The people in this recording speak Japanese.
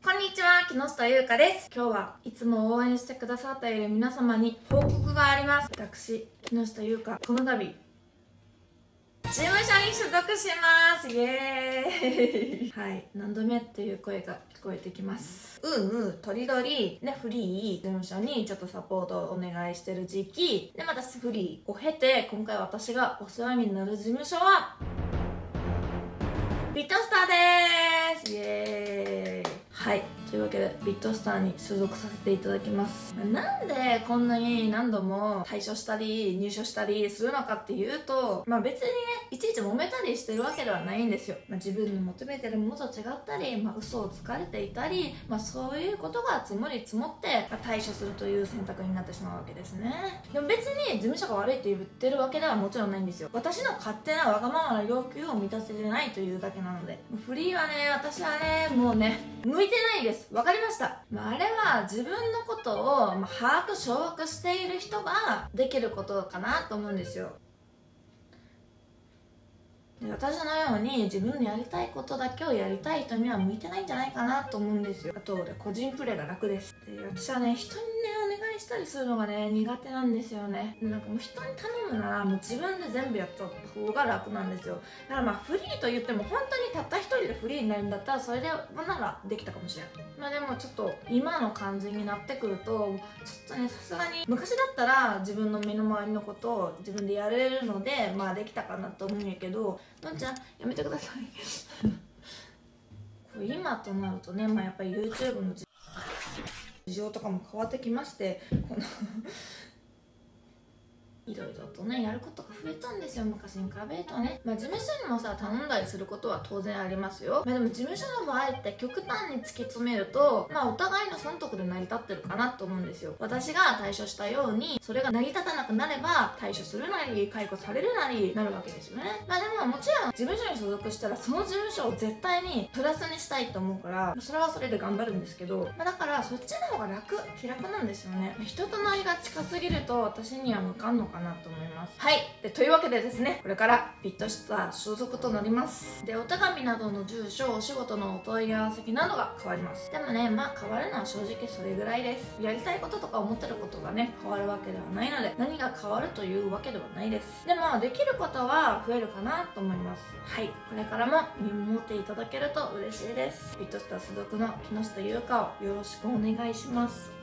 こんにちは、木下優香です。今日はいつも応援してくださっている皆様に報告があります。私、木下優香、この度、事務所に所属します。イエーイはい、何度目っていう声が聞こえてきます。とりどり、ね、フリー、事務所にちょっとサポートをお願いしてる時期、で、またフリーを経て、今回私がお世話になる事務所は、ビットスターです。イエーイ。はい、というわけでビットスターに所属させていただきます。なんでこんなに何度も退所したり入所したりするのかっていうと、別にね、いちいち揉めたりしてるわけではないんですよ。自分の求めてるものと違ったり、嘘をつかれていたり、そういうことが積もり積もって、退所するという選択になってしまうわけですね。でも別に事務所が悪いって言ってるわけではもちろんないんですよ。私の勝手なわがままな要求を満たせてないというだけなので、フリーはね、私はね、もうね、向いてないです。わかりました。あれは自分のことを把握掌握している人ができることかなと思うんですよ。で、私のように自分のやりたいことだけをやりたい人には向いてないんじゃないかなと思うんですよ。あと個人プレーが楽です。で、私はね、人にね、お願いしたりするのがね、苦手なんですよね。で、もう人に頼むならもう自分で全部やった方が楽なんですよ。だからフリーと言っても本当にたった一人でフリーになるんだったらそれでならできたかもしれない。でもちょっと今の感じになってくるとちょっとね、さすがに昔だったら自分の身の回りのことを自分でやれるのでできたかなと思うんやけど、のんちゃんやめてくださいこれ今となるとね、やっぱり YouTube の事情とかも変わってきまして、このいろいろとね、やることが増えたんですよ、昔に比べるとね。事務所にもさ、頼んだりすることは当然ありますよ。でも事務所の場合って極端に突き詰めると、お互いの損得で成り立ってるかなと思うんですよ。私が退所したように、それが成り立たなくなれば、退所するなり、解雇されるなりなるわけですよね。でももちろん、事務所に所属したら、その事務所を絶対にプラスにしたいと思うから、それはそれで頑張るんですけど、だからそっちの方が気楽なんですよね。人となりが近すぎると、私には向かんのかなと思います。はい。というわけでですね、これからビットスター所属となります。で、お手紙などの住所、お仕事のお問い合わせ先などが変わります。でもね、変わるのは正直それぐらいです。やりたいこととか思ってることがね、変わるわけではないので、何が変わるというわけではないです。でも、できることは増えるかなと思います。はい。これからも見守っていただけると嬉しいです。ビットスター所属の木下優香をよろしくお願いします。